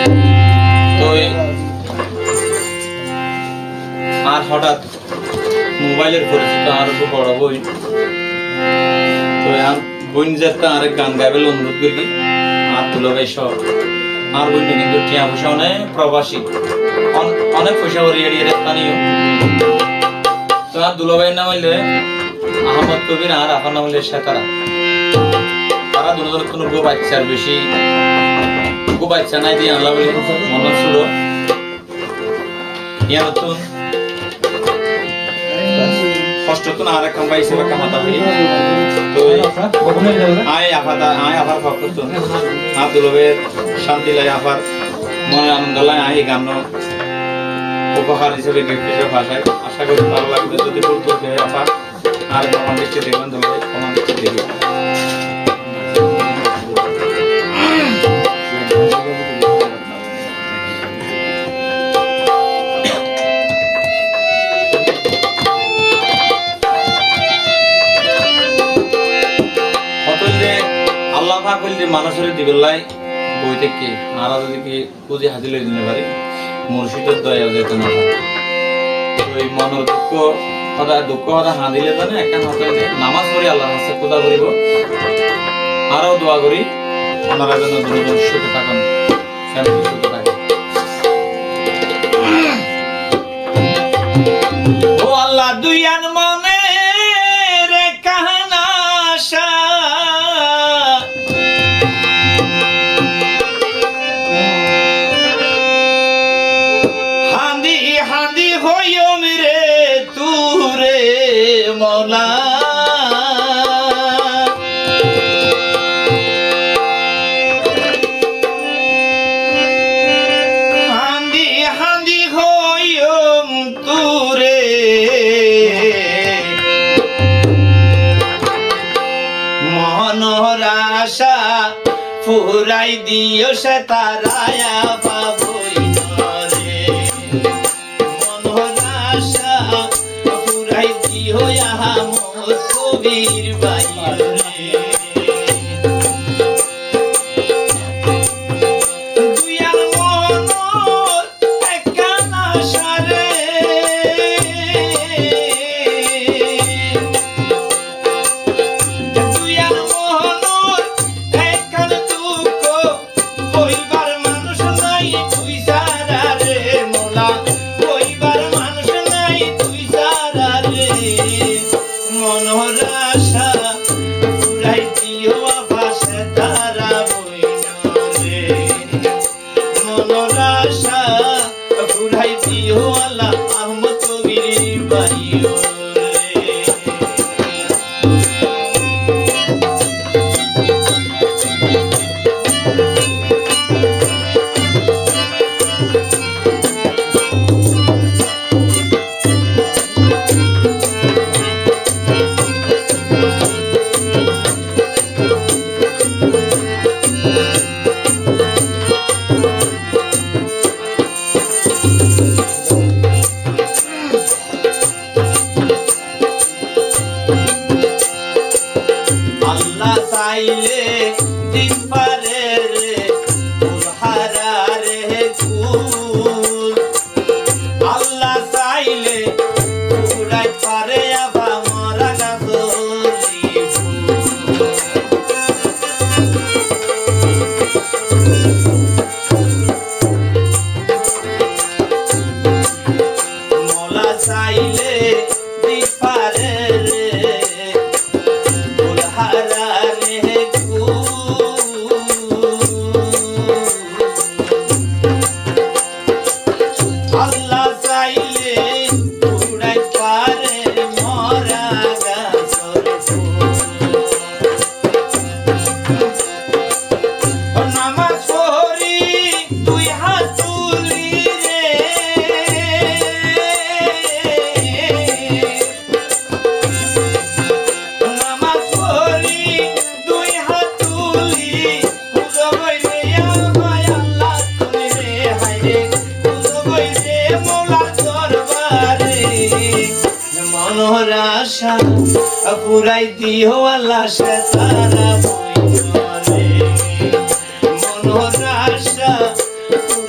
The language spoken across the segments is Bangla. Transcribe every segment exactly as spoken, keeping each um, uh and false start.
তো আর হঠাৎ মোবাইলের পরিচিত আর একটু বড় বই তো বইন যেতে আরেক গান গাইবেল অনুরোধ করি আর তুলো ভাই সব আর বইন কিন্তু টিয়া পয়সা অনেক প্রবাসী অনেক পয়সা ওরিয়ে দিয়ে স্থানীয় তো আর দুলো ভাইয়ের নাম হইলে আহমদ কবির আর আপনার নাম হইলে শেতারা তারা দুজনের কোনো গো বাচ্চার বেশি গো বাচ্চা নাই দিয়ে আল্লাহ বলে মনে ছিল ইয়া নতুন কষ্ট তো আর এক কাম পাইছে বা কামাতা হই তো আয় আফাদা আয় আফার পক্ষ তো আর দুলো ভাইয়ের শান্তি লাই আফার মনে আনন্দ লাই আয় গান উপহার হিসেবে গিফট হিসেবে ভাষায় আশা করি ভালো লাগবে যদি ভুল করতে হয় আপা আর কমান দৃষ্টি দেখবেন দুলো ভাই কমান দৃষ্টি দেখবেন আল্লাহ পাক বলতে মানুষের দিবেলাই বই থেকে আর যদি কি পুঁজি হাজির হয়ে দিতে পারি মুর্শিদের দয়া যেতে না পারে ওই মনের দুঃখ সদায় দুঃখ সদা হাঁদিলে জানে একটা হাতে নামাজ পড়ি আল্লাহর কাছে খোদা করিব আরও দোয়া করি ওনারা যেন দুজন সুখে থাকেন ফ্যামিলি সুখে থাকে ও আল্লাহ দুইয়ান মনে রে কাহানা আশা মৌলা হান্দি হান্দি হইম তুরে মনোর আশা ফুরাই দিও সে তারায়া বাবুই রে মনোর আশা ফুরাই দিও ইহা মোর কবির বাই রে দুইয়ার মনোর একখান আশা রে দুইয়ার মনোর একখান দুঃখ হইবার মানুষ নাই তুই সারা রে মোলা হইবার মানুষ নাই তুই সারা রে মনোর আশা ফুরাই দিও আভাসে তারা বইনা রে মনোর আশা ফুরাই দিও আল্লাহ আহমদ কবির বাড়িও আল্লাহ চাইলে দিন পারে রে ফুলহারা রে ফুল আল্লাহ চাইলে ফুরাই পারে আবা মরা গাছলি মোলা চাইলে দিন পারে রে আল্লাহ চাইলে উড়াই পারে মরা গাছর ফুল নামাজ পড়ি তুই হাত তুলি রে নামাজ পড়ি তুই হাত তুলি খুদা বইলে আল্লাহ তুমি রে হায়রে মনোর আশা ফুরাই দিও আল্লাহ সে তারা বইনা রে মনোর আশা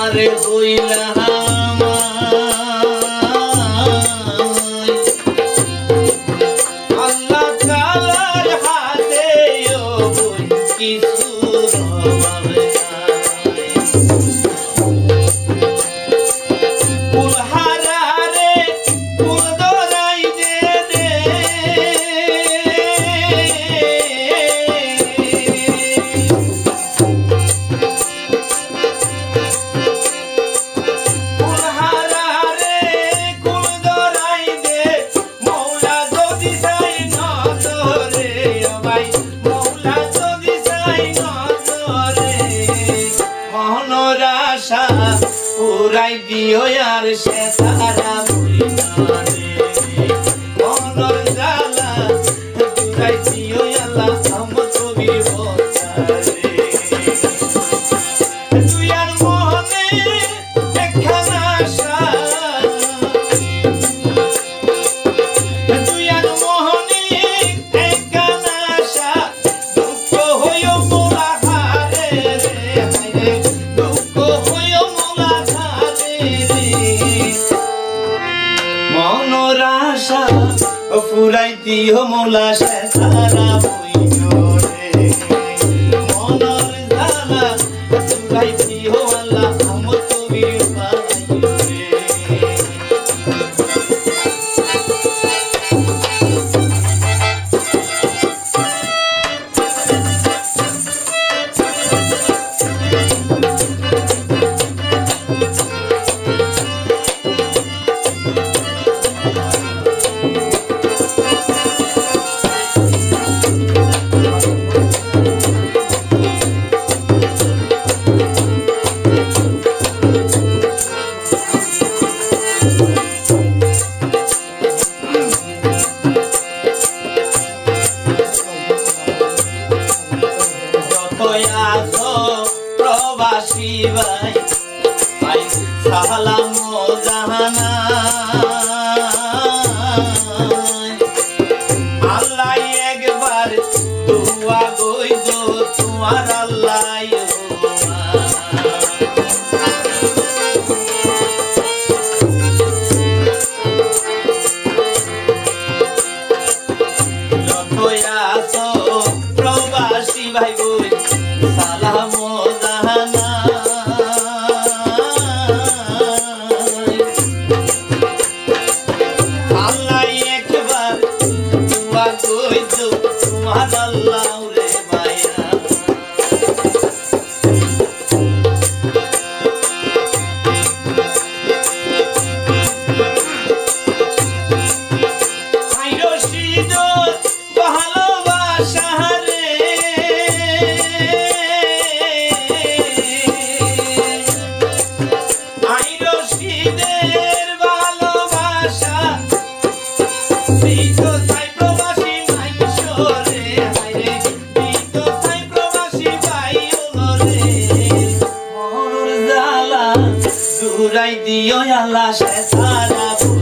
আরে হইলাম আল্লাহ তাআলার হাতে ও কিছু রবে ফুল হারারে ফুল দরাই দে দে ফুল হারারে ফুল দরাই দে মৌলা যদি চাই নজরে ও ভাই মৌলা যদি চাই নজরে মনের আশা পুরাই দিও আর সে তারা বইনা রে মনের জ্বালা পুরাই দিও আল্লাহ আমার কবি বসারে তুই আর মনে একখানা আশা তুই আর মনে একখানা আশা দুঃখ হইও মোরা হারে রে হায়রে দুঃখ হইও মোরা হারে রে মনের আশা ফুরাই দিও মোলা সে তারা বইনো রে মনের জ্বালা ফুরাই দিও আল্লাহ আমার কবি পাইও রে যতই আছো প্রবাসী ভাই ভাই সালাম জাহানায় আল্লাহ একবার দুয়া গইদ তোমার আল্লাহ যতই আছো প্রবাসী ভাই বই সালাম জাহানায় আল্লাহ একবার দুয়া গইদ তোমার আল্লাহ রে মায়া আই রশিদ ভালোবাসা রে আই রশিদের ভালোবাসা দিতো তাই প্রবাসী মাইশরে হায়রে দিতো তাই প্রবাসী ভাইও রে মনের জ্বালা দূরাই দিও আল্লাহ সে তারা